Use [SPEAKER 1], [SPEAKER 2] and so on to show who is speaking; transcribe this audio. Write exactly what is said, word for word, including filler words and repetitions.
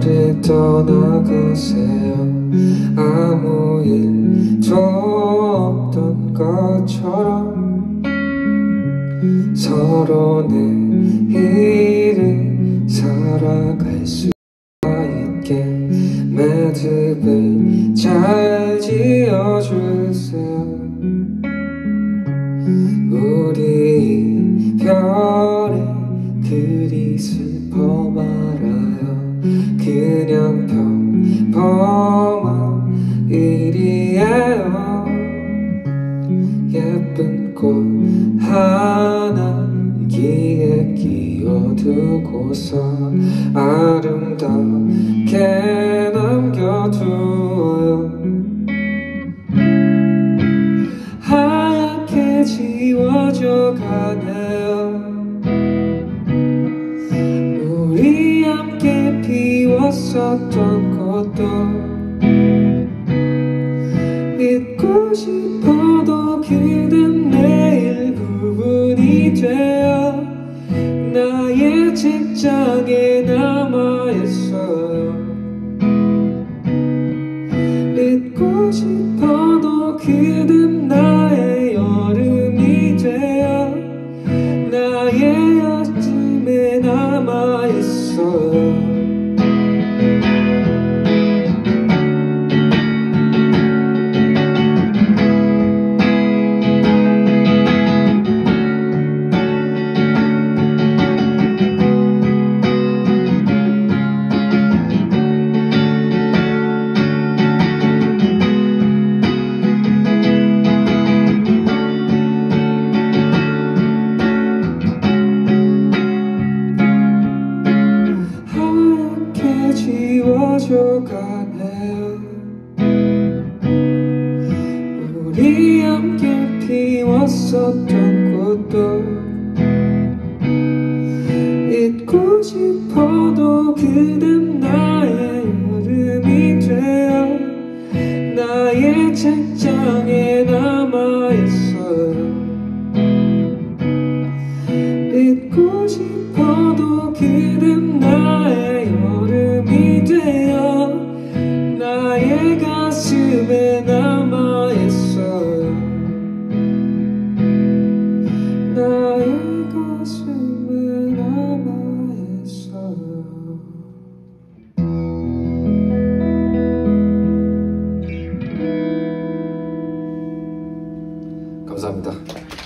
[SPEAKER 1] 저리 떠나가세요. 아무 일도 없던 것처럼 서로 내일을 살아갈 수 있게 매듭을 잘 지어주세요. 우리 이별에 그리 슬퍼 말아요. 그냥 평범한 일이에요. 예쁜 꽃 하나 귀에 끼워두고서 아름답게 남겨두어요. 하얗게 지워져 가네요. 우리 함께 피웠었던 꽃도 잊고 싶어도 그댄 내 일부분이 되어 나의 책장에 남아있어요. 잊고 싶어도 그댄 나의 여름이 되어 나의 아침에 남아있어요. 지워져 가네요. 우리 함께 피웠었던 꽃도 잊고 싶어도 그댄 나의 여름이 되어 나의 책장에 남아있어요. 잊고 싶어도 그댄 나의 여름이 되어 나의 가슴에 남아있어요. 나의 가슴에 남아있어요. 감사합니다.